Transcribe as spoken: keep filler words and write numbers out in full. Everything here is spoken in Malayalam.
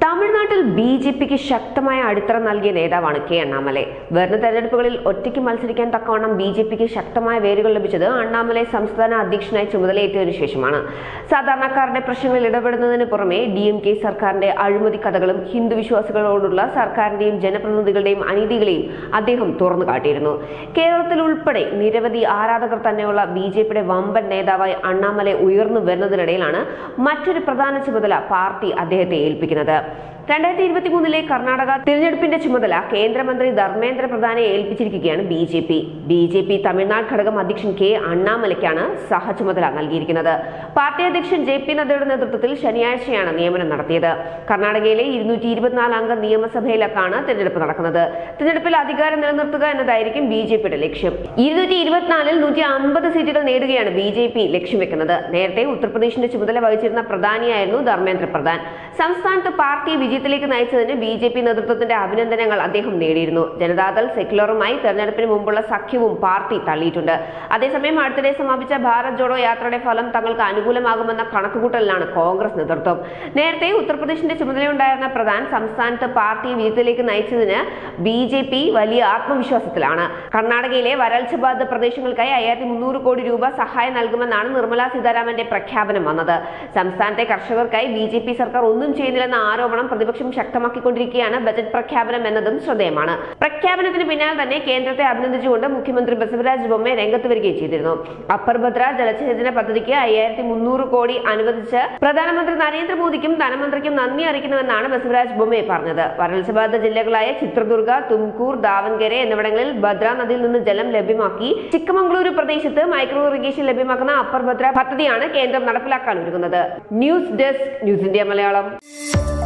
തമിഴ്നാട്ടിൽ ബി ജെ പിക്ക് ശക്തമായ അടിത്തറ നൽകിയ നേതാവാണ് കെ അണ്ണാമലൈ. വരുന്ന തെരഞ്ഞെടുപ്പുകളിൽ ഒറ്റയ്ക്ക് മത്സരിക്കാൻ തക്കവണ്ണം ബി ജെ പിക്ക് ശക്തമായ വേരുകൾ ലഭിച്ചത് അണ്ണാമലൈ സംസ്ഥാന അധ്യക്ഷനായി ചുമതലയേറ്റതിനു ശേഷമാണ്. സാധാരണക്കാരുടെ പ്രശ്നങ്ങളിൽ ഇടപെടുന്നതിന് പുറമെ ഡി എം കെ സർക്കാരിന്റെ അഴിമതി കഥകളും ഹിന്ദു വിശ്വാസികളോടുള്ള സർക്കാരിന്റെയും ജനപ്രതിനിധികളുടെയും അനീതികളെയും അദ്ദേഹം തുറന്നു കാട്ടിയിരുന്നു. കേരളത്തിൽ ഉൾപ്പെടെ നിരവധി ആരാധകർ തന്നെയുള്ള ബി ജെ പിയുടെ വമ്പൻ നേതാവായി അണ്ണാമലൈ ഉയർന്നു വരുന്നതിനിടയിലാണ് മറ്റൊരു പ്രധാന ചുമതല പാർട്ടി അദ്ദേഹത്തെ ഏൽപ്പിക്കുന്നത്. രണ്ടായിരത്തി ഇരുപത്തി മൂന്നിലെ കർണാടക തിരഞ്ഞെടുപ്പിന്റെ ചുമതല കേന്ദ്രമന്ത്രി ധർമ്മേന്ദ്ര പ്രധാനെ ഏൽപ്പിച്ചിരിക്കുകയാണ് B J P. B J P Tamil Nadu ഘടകം അധ്യക്ഷൻ കെ അണ്ണാമലയ്ക്കാണ് സഹചുമതല നൽകിയിരിക്കുന്നത്. പാർട്ടി അധ്യക്ഷൻ ജെ പി നദ്ദയുടെ നേതൃത്വത്തിൽ ശനിയാഴ്ചയാണ് നിയമനം നടത്തിയത്. കർണാടകയിലെ ഇരുന്നൂറ്റി ഇരുപത്തിനാല് അംഗ നിയമസഭയിലേക്കാണ് തിരഞ്ഞെടുപ്പ് നടക്കുന്നത്. തിരഞ്ഞെടുപ്പിൽ അധികാരം നിലനിർത്തുക എന്നതായിരിക്കും ബി ജെ പിയുടെ ലക്ഷ്യം. ഇരുന്നൂറ്റി ഇരുപത്തിനാലിൽ നൂറ്റി അമ്പത് സീറ്റുകൾ നേടുകയാണ് ബി ജെ പി ലക്ഷ്യം വെക്കുന്നത്. നേരത്തെ ഉത്തർപ്രദേശിന്റെ ചുമതല വഹിച്ചിരുന്ന പ്രധാനിയായിരുന്നു ധർമ്മേന്ദ്ര പ്രധാൻ. സംസ്ഥാനത്ത് പാർട്ടി വിജയത്തിലേക്ക് നയിച്ചതിന് ബി ജെ പി നേതൃത്വത്തിന്റെ അഭിനന്ദനങ്ങൾ അദ്ദേഹം നേടിയിരുന്നു. ജനതാദൾ സെക്യുലറുമായി തെരഞ്ഞെടുപ്പിന് മുമ്പുള്ള സഖ്യവും പാർട്ടി തള്ളിയിട്ടുണ്ട്. അതേസമയം അടുത്തിടെ സമാപിച്ച ഭാരത് ജോഡോ യാത്രയുടെ ഫലം തങ്ങൾക്ക് അനുകൂലമാകുമെന്ന കണക്കുകൂട്ടലിലാണ് കോൺഗ്രസ് നേതൃത്വം. നേരത്തെ ഉത്തർപ്രദേശിന്റെ ചുമതലയുണ്ടായിരുന്ന പ്രധാൻ സംസ്ഥാനത്ത് പാർട്ടി വിജയത്തിലേക്ക് നയിച്ചതിന് ബി ജെ പി വലിയ ആത്മവിശ്വാസത്തിലാണ്. കർണാടകയിലെ വരൾച്ച ബാധിത പ്രദേശങ്ങൾക്കായി അയ്യായിരത്തി മുന്നൂറ് കോടി രൂപ സഹായം നൽകുമെന്നാണ് നിർമ്മല സീതാരാമന്റെ പ്രഖ്യാപനം വന്നത്. സംസ്ഥാനത്തെ കർഷകർക്കായി ബി ജെ പി സർക്കാർ ഒന്നും ചെയ്യുന്നില്ലെന്ന ആരോപണം പ്രതിപക്ഷം ശക്തമാക്കിക്കൊണ്ടിരിക്കുകയാണ്. ബജറ്റ് പ്രഖ്യാപനം എന്നതും ശ്രദ്ധേയമാണ്. പ്രഖ്യാപനത്തിന് പിന്നാലെ തന്നെ കേന്ദ്രത്തെ അഭിനന്ദിച്ചുകൊണ്ട് മുഖ്യമന്ത്രി ബസവരാജ് ബൊമ്മൈ രംഗത്ത് വരികയും ചെയ്തിരുന്നു. അപ്പർ ഭദ്ര ജലസേചന പദ്ധതിക്ക് അയ്യായിരത്തി മുന്നൂറ് കോടി അനുവദിച്ച് പ്രധാനമന്ത്രി നരേന്ദ്രമോദിക്കും ധനമന്ത്രിക്കും നന്ദി അറിയിക്കുന്നുവെന്നാണ് ബസവരാജ് ബൊമ്മൈ പറഞ്ഞത്. വരൾച്ച ബാധിത ജില്ലകളായ ചിത്രദുർഗ, തുംകൂർ, ദാവൻഗരെ എന്നിവിടങ്ങളിൽ ഭദ്ര നദിയിൽ നിന്ന് ജലം ലഭ്യമാക്കി ചിക്കമംഗളൂരു പ്രദേശത്ത് മൈക്രോ ഇറിഗേഷൻ ലഭ്യമാക്കുന്ന അപ്പർ ഭദ്ര പദ്ധതിയാണ് കേന്ദ്രം നടപ്പിലാക്കാൻ ഒരുങ്ങുന്നത്. News desk, news India Malayalam.